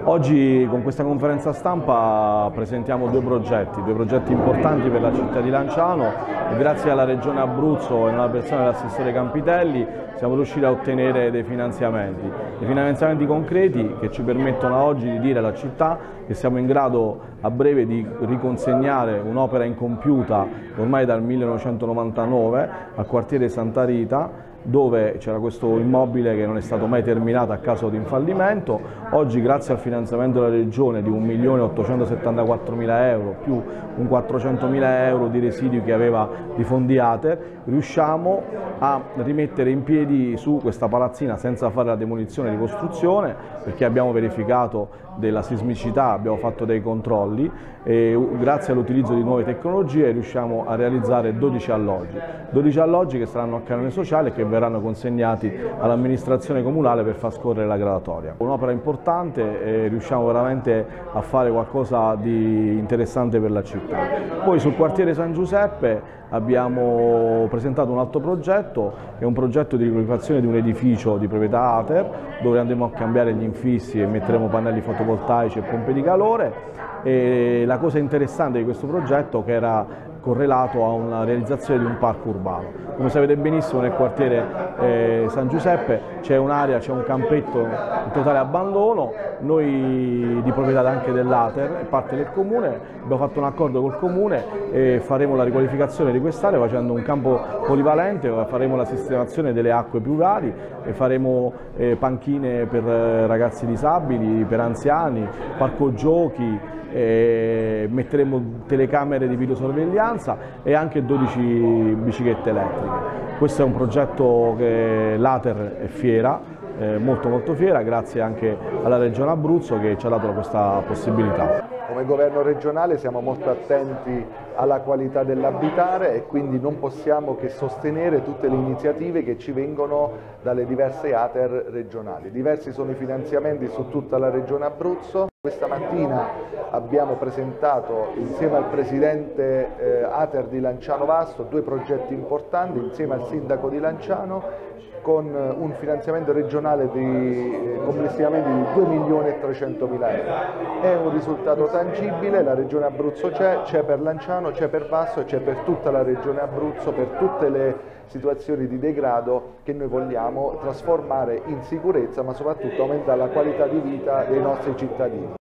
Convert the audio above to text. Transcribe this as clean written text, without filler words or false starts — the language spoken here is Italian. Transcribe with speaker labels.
Speaker 1: Oggi con questa conferenza stampa presentiamo due progetti importanti per la città di Lanciano e grazie alla Regione Abruzzo e nella persona dell'assessore Campitelli siamo riusciti a ottenere dei finanziamenti concreti che ci permettono oggi di dire alla città che siamo in grado a breve di riconsegnare un'opera incompiuta ormai dal 1999 al quartiere Santa Rita, dove c'era questo immobile che non è stato mai terminato a causa di un fallimento. Oggi, grazie al finanziamento della Regione di 1.874.000 euro più un 400.000 euro di residui che aveva di fondi ATER, riusciamo a rimettere in piedi su questa palazzina senza fare la demolizione di costruzione, perché abbiamo verificato della sismicità, abbiamo fatto dei controlli e grazie all'utilizzo di nuove tecnologie riusciamo a realizzare 12 alloggi che saranno a canone sociale e che verranno consegnati all'amministrazione comunale per far scorrere la graduatoria. Un'opera importante e riusciamo veramente a fare qualcosa di interessante per la città. Poi sul quartiere San Giuseppe abbiamo presentato un altro progetto, che è un progetto di riqualificazione di un edificio di proprietà ATER, dove andremo a cambiare gli infissi e metteremo pannelli fotovoltaici e pompe di calore. E la cosa interessante di questo progetto è che era correlato a una realizzazione di un parco urbano. Come sapete benissimo, nel quartiere San Giuseppe c'è un'area, c'è un campetto in totale abbandono, noi di proprietà anche dell'ATER e parte del comune abbiamo fatto un accordo col comune e faremo la riqualificazione di quest'area facendo un campo polivalente, faremo la sistemazione delle acque plurali e faremo panchine per ragazzi disabili, per anziani, parco giochi. Metteremo telecamere di videosorveglianza e anche 12 biciclette elettriche. Questo è un progetto che l'ATER è fiera, molto fiera, grazie anche alla Regione Abruzzo che ci ha dato questa possibilità.
Speaker 2: Come governo regionale siamo molto attenti alla qualità dell'abitare e quindi non possiamo che sostenere tutte le iniziative che ci vengono dalle diverse ATER regionali. Diversi sono i finanziamenti su tutta la Regione Abruzzo. Questa mattina abbiamo presentato insieme al presidente ATER di Lanciano Vasto due progetti importanti insieme al sindaco di Lanciano con un finanziamento regionale complessivamente di 2.300.000 euro. È un risultato tangibile, la Regione Abruzzo c'è per Lanciano, c'è per Vasto e c'è per tutta la Regione Abruzzo, per tutte le situazioni di degrado che noi vogliamo trasformare in sicurezza, ma soprattutto aumentare la qualità di vita dei nostri cittadini.